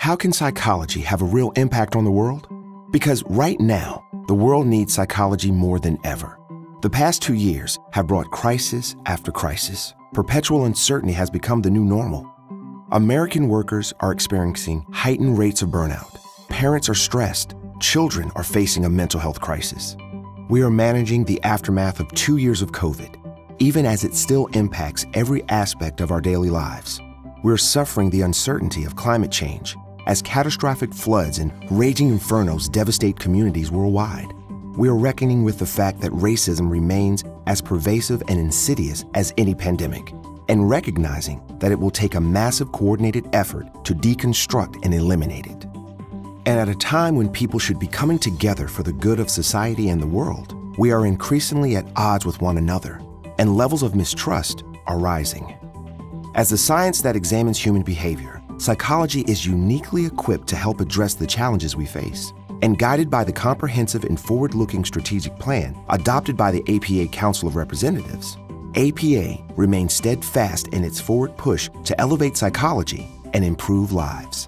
How can psychology have a real impact on the world? Because right now, the world needs psychology more than ever. The past 2 years have brought crisis after crisis. Perpetual uncertainty has become the new normal. American workers are experiencing heightened rates of burnout. Parents are stressed. Children are facing a mental health crisis. We are managing the aftermath of 2 years of COVID, even as it still impacts every aspect of our daily lives. We're suffering the uncertainty of climate change as catastrophic floods and raging infernos devastate communities worldwide. We are reckoning with the fact that racism remains as pervasive and insidious as any pandemic, and recognizing that it will take a massive coordinated effort to deconstruct and eliminate it. And at a time when people should be coming together for the good of society and the world, we are increasingly at odds with one another, and levels of mistrust are rising. As the science that examines human behavior, psychology is uniquely equipped to help address the challenges we face. And guided by the comprehensive and forward-looking strategic plan adopted by the APA Council of Representatives, APA remains steadfast in its forward push to elevate psychology and improve lives.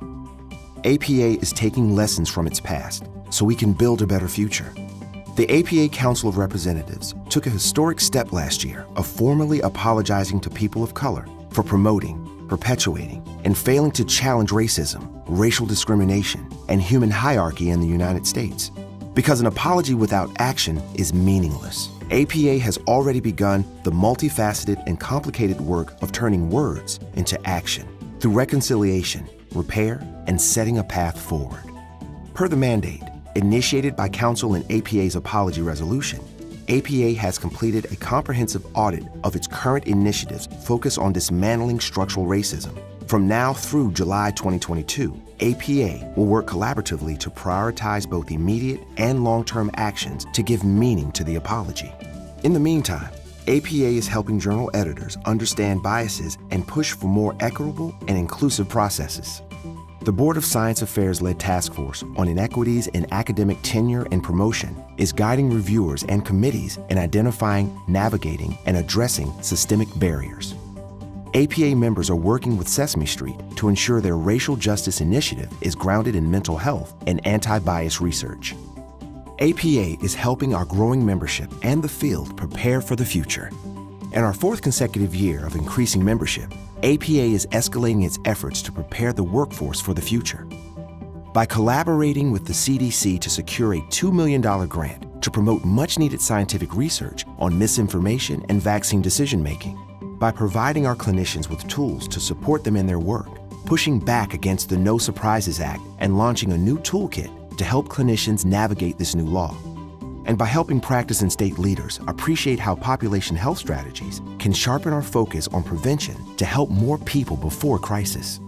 APA is taking lessons from its past so we can build a better future. The APA Council of Representatives took a historic step last year of formally apologizing to people of color for promoting, perpetuating, and failing to challenge racism, racial discrimination, and human hierarchy in the United States. Because an apology without action is meaningless. APA has already begun the multifaceted and complicated work of turning words into action through reconciliation, repair, and setting a path forward. Per the mandate, initiated by Council in APA's apology resolution, APA has completed a comprehensive audit of its current initiatives focused on dismantling structural racism. From now through July 2022, APA will work collaboratively to prioritize both immediate and long-term actions to give meaning to the apology. In the meantime, APA is helping journal editors understand biases and push for more equitable and inclusive processes. The Board of Science Affairs-led task force on inequities in academic tenure and promotion is guiding reviewers and committees in identifying, navigating, and addressing systemic barriers. APA members are working with Sesame Street to ensure their racial justice initiative is grounded in mental health and anti-bias research. APA is helping our growing membership and the field prepare for the future. In our fourth consecutive year of increasing membership, APA is escalating its efforts to prepare the workforce for the future. By collaborating with the CDC to secure a $2 million grant to promote much-needed scientific research on misinformation and vaccine decision-making, by providing our clinicians with tools to support them in their work, pushing back against the No Surprises Act and launching a new toolkit to help clinicians navigate this new law, and by helping practice and state leaders appreciate how population health strategies can sharpen our focus on prevention to help more people before crisis.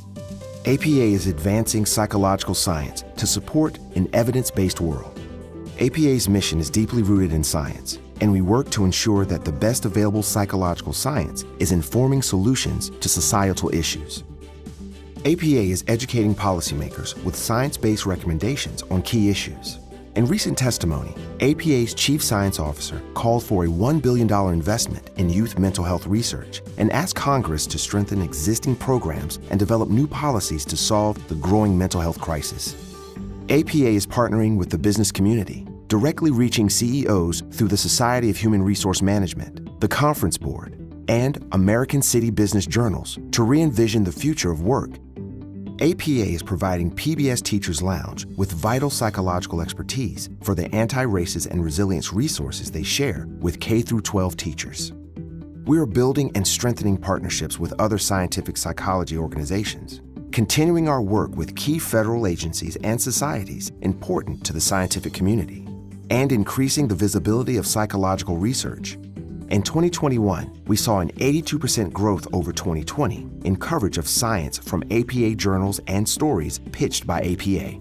APA is advancing psychological science to support an evidence-based world. APA's mission is deeply rooted in science, and we work to ensure that the best available psychological science is informing solutions to societal issues. APA is educating policymakers with science-based recommendations on key issues. In recent testimony, APA's Chief Science Officer called for a $1 billion investment in youth mental health research and asked Congress to strengthen existing programs and develop new policies to solve the growing mental health crisis. APA is partnering with the business community, directly reaching CEOs through the Society of Human Resource Management, the Conference Board, and American City Business Journals to re-envision the future of work. APA is providing PBS Teachers Lounge with vital psychological expertise for the anti-racist and resilience resources they share with K-12 teachers. We are building and strengthening partnerships with other scientific psychology organizations, continuing our work with key federal agencies and societies important to the scientific community, and increasing the visibility of psychological research. In 2021, we saw an 82% growth over 2020 in coverage of science from APA journals and stories pitched by APA.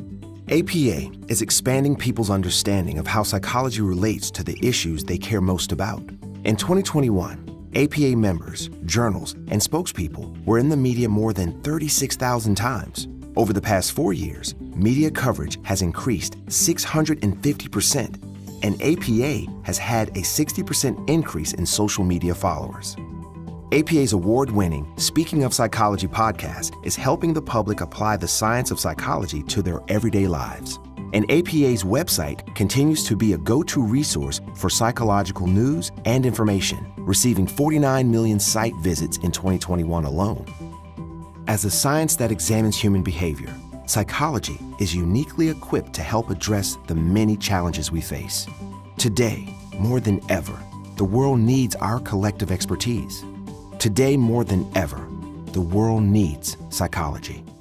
APA is expanding people's understanding of how psychology relates to the issues they care most about. In 2021, APA members, journals, and spokespeople were in the media more than 36,000 times. Over the past 4 years, media coverage has increased 650%, and APA has had a 60% increase in social media followers. APA's award-winning Speaking of Psychology podcast is helping the public apply the science of psychology to their everyday lives. And APA's website continues to be a go-to resource for psychological news and information, receiving 49 million site visits in 2021 alone. As a science that examines human behavior, psychology is uniquely equipped to help address the many challenges we face. Today, more than ever, the world needs our collective expertise. Today, more than ever, the world needs psychology.